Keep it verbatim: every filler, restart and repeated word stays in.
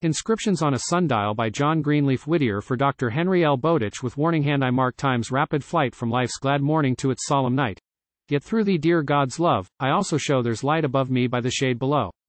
Inscriptions on a Sundial by John Greenleaf Whittier for Doctor Henry L Bowditch with warning hand I mark time's rapid flight from life's glad morning to its solemn night. Yet through thee dear God's love, I also show there's light above me by the shade below.